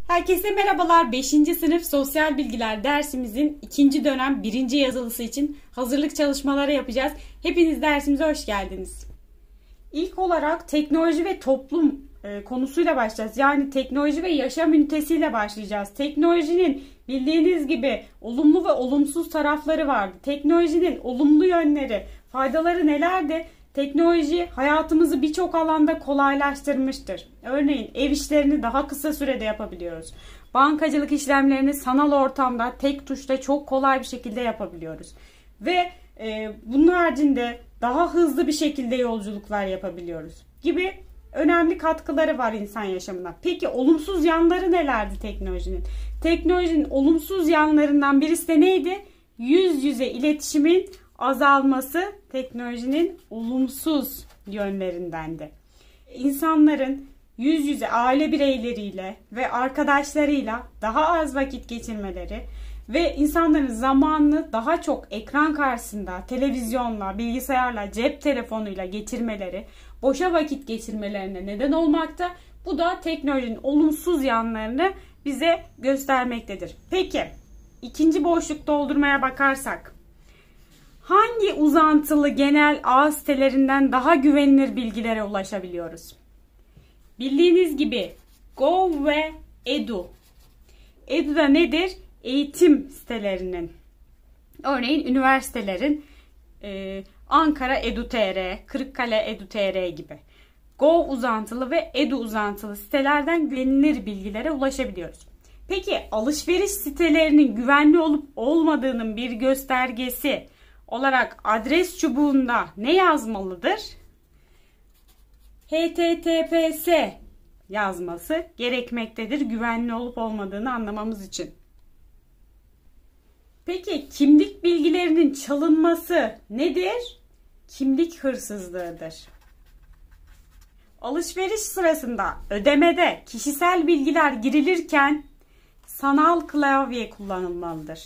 Herkese merhabalar. 5. sınıf sosyal bilgiler dersimizin 2. dönem 1. yazılısı için hazırlık çalışmaları yapacağız. Hepiniz dersimize hoş geldiniz. İlk olarak teknoloji ve toplum konusuyla başlayacağız. Yani teknoloji ve yaşam ünitesiyle başlayacağız. Teknolojinin bildiğiniz gibi olumlu ve olumsuz tarafları vardı. Teknolojinin olumlu yönleri, faydaları nelerdi? Teknoloji hayatımızı birçok alanda kolaylaştırmıştır. Örneğin ev işlerini daha kısa sürede yapabiliyoruz. Bankacılık işlemlerini sanal ortamda tek tuşla çok kolay bir şekilde yapabiliyoruz. Ve bunun haricinde daha hızlı bir şekilde yolculuklar yapabiliyoruz gibi önemli katkıları var insan yaşamına. Peki olumsuz yanları nelerdi teknolojinin? Teknolojinin olumsuz yanlarından birisi de neydi? Yüz yüze iletişimin azalması teknolojinin olumsuz yönlerindendi. İnsanların yüz yüze aile bireyleriyle ve arkadaşlarıyla daha az vakit geçirmeleri ve insanların zamanını daha çok ekran karşısında, televizyonla, bilgisayarla, cep telefonuyla geçirmeleri, boşa vakit geçirmelerine neden olmakta. Bu da teknolojinin olumsuz yanlarını bize göstermektedir. Peki, ikinci boşluk doldurmaya bakarsak, hangi uzantılı genel ağ sitelerinden daha güvenilir bilgilere ulaşabiliyoruz? Bildiğiniz gibi Gov ve Edu. Edu da nedir? Eğitim sitelerinin. Örneğin üniversitelerin Ankara Edu.tr, Kırıkkale Edu.tr gibi. Gov uzantılı ve Edu uzantılı sitelerden güvenilir bilgilere ulaşabiliyoruz. Peki alışveriş sitelerinin güvenli olup olmadığının bir göstergesi olarak adres çubuğunda ne yazmalıdır? HTTPS yazması gerekmektedir güvenli olup olmadığını anlamamız için. Peki kimlik bilgilerinin çalınması nedir? Kimlik hırsızlığıdır. Alışveriş sırasında ödemede kişisel bilgiler girilirken sanal klavye kullanılmalıdır.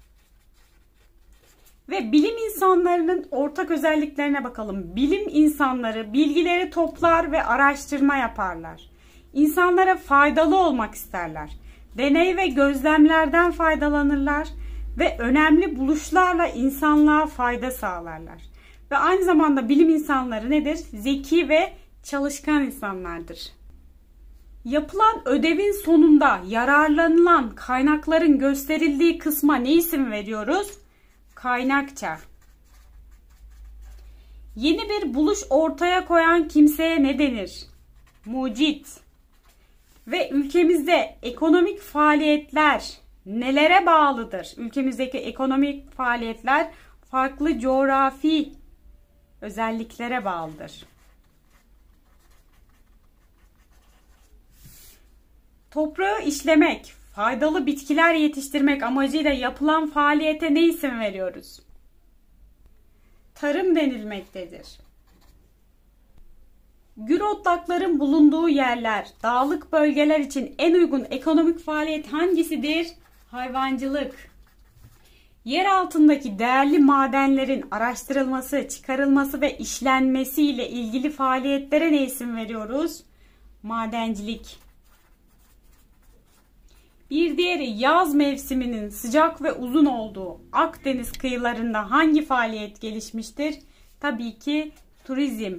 Ve bilim insanlarının ortak özelliklerine bakalım. Bilim insanları bilgileri toplar ve araştırma yaparlar. İnsanlara faydalı olmak isterler. Deney ve gözlemlerden faydalanırlar ve önemli buluşlarla insanlığa fayda sağlarlar. Ve aynı zamanda bilim insanları nedir? Zeki ve çalışkan insanlardır. Yapılan ödevin sonunda yararlanılan kaynakların gösterildiği kısma ne isim veriyoruz? Kaynakça. Yeni bir buluş ortaya koyan kimseye ne denir? Mucit. Ve ülkemizde ekonomik faaliyetler nelere bağlıdır? Ülkemizdeki ekonomik faaliyetler farklı coğrafi özelliklere bağlıdır. Toprağı işlemek, faydalı bitkiler yetiştirmek amacıyla yapılan faaliyete ne isim veriyoruz? Tarım denilmektedir. Gür otlakların bulunduğu yerler, dağlık bölgeler için en uygun ekonomik faaliyet hangisidir? Hayvancılık. Yer altındaki değerli madenlerin araştırılması, çıkarılması ve işlenmesi ile ilgili faaliyetlere ne isim veriyoruz? Madencilik. Bir diğeri yaz mevsiminin sıcak ve uzun olduğu Akdeniz kıyılarında hangi faaliyet gelişmiştir? Tabii ki turizm.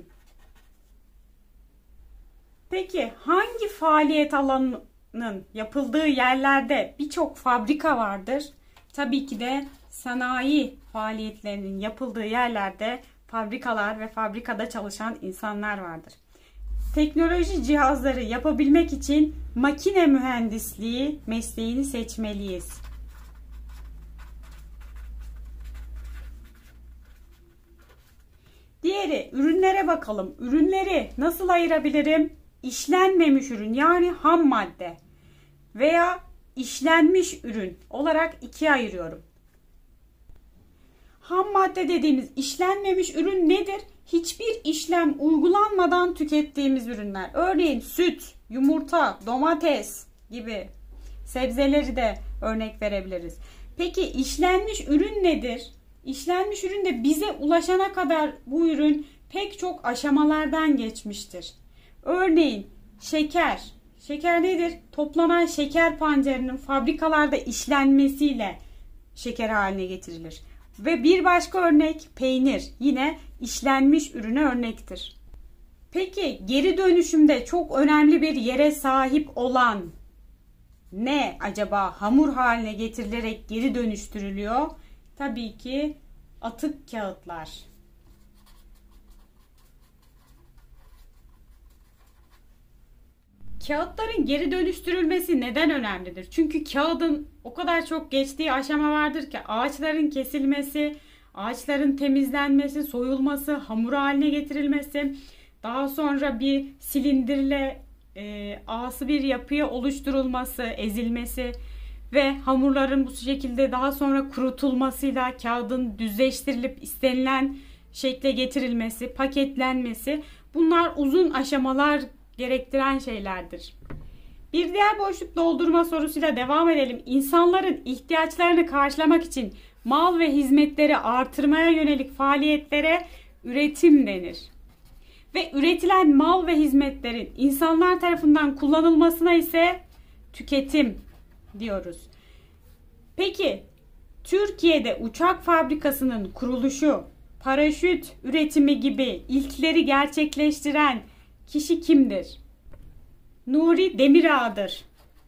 Peki hangi faaliyet alanının yapıldığı yerlerde birçok fabrika vardır? Tabii ki de sanayi faaliyetlerinin yapıldığı yerlerde fabrikalar ve fabrikada çalışan insanlar vardır. Teknoloji cihazları yapabilmek için makine mühendisliği mesleğini seçmeliyiz. Diğeri ürünlere bakalım. Ürünleri nasıl ayırabilirim? İşlenmemiş ürün yani ham madde veya işlenmiş ürün olarak ikiye ayırıyorum. Ham madde dediğimiz işlenmemiş ürün nedir? Hiçbir işlem uygulanmadan tükettiğimiz ürünler. Örneğin süt, yumurta, domates gibi sebzeleri de örnek verebiliriz. Peki işlenmiş ürün nedir? İşlenmiş ürün de bize ulaşana kadar bu ürün pek çok aşamalardan geçmiştir. Örneğin şeker. Şeker nedir? Toplanan şeker pancarının fabrikalarda işlenmesiyle şeker haline getirilir. Ve bir başka örnek peynir. Yine işlenmiş ürüne örnektir. Peki geri dönüşümde çok önemli bir yere sahip olan ne acaba hamur haline getirilerek geri dönüştürülüyor? Tabii ki atık kağıtlar. Kağıtların geri dönüştürülmesi neden önemlidir? Çünkü kağıdın o kadar çok geçtiği aşama vardır ki ağaçların kesilmesi, ağaçların temizlenmesi, soyulması, hamur haline getirilmesi, daha sonra bir silindirle ağası bir yapıya oluşturulması, ezilmesi ve hamurların bu şekilde daha sonra kurutulmasıyla kağıdın düzleştirilip istenilen şekle getirilmesi, paketlenmesi, bunlar uzun aşamalar gerektiren şeylerdir. Bir diğer boşluk doldurma sorusuyla devam edelim. İnsanların ihtiyaçlarını karşılamak için mal ve hizmetleri artırmaya yönelik faaliyetlere üretim denir. Ve üretilen mal ve hizmetlerin insanlar tarafından kullanılmasına ise tüketim diyoruz. Peki Türkiye'de uçak fabrikasının kuruluşu, paraşüt üretimi gibi ilkleri gerçekleştiren kişi kimdir? Nuri Demirağ'dır.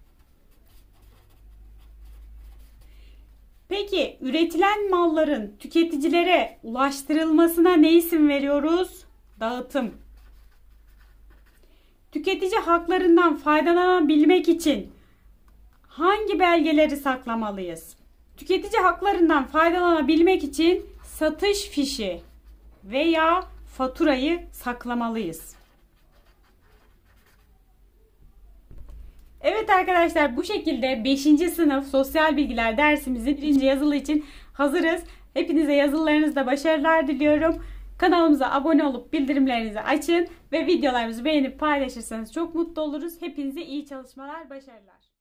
Peki üretilen malların tüketicilere ulaştırılmasına ne isim veriyoruz? Dağıtım. Tüketici haklarından faydalanabilmek için hangi belgeleri saklamalıyız? Tüketici haklarından faydalanabilmek için satış fişi veya faturayı saklamalıyız. Evet arkadaşlar, bu şekilde 5. sınıf sosyal bilgiler dersimizin 1. yazılı için hazırız. Hepinize yazılarınızda başarılar diliyorum. Kanalımıza abone olup bildirimlerinizi açın ve videolarımızı beğenip paylaşırsanız çok mutlu oluruz. Hepinize iyi çalışmalar, başarılar.